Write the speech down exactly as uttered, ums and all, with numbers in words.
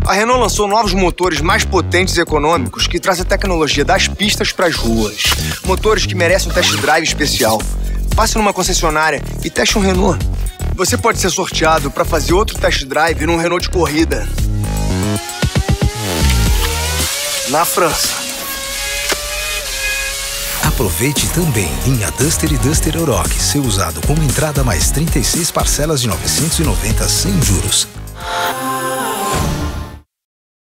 A Renault lançou novos motores mais potentes e econômicos que trazem a tecnologia das pistas para as ruas. Motores que merecem um test drive especial. Passe numa concessionária e teste um Renault. Você pode ser sorteado para fazer outro test drive num Renault de corrida. Na França. Aproveite também linha Duster e Duster Euroque, seu usado com entrada mais trinta e seis parcelas de novecentos e noventa sem juros.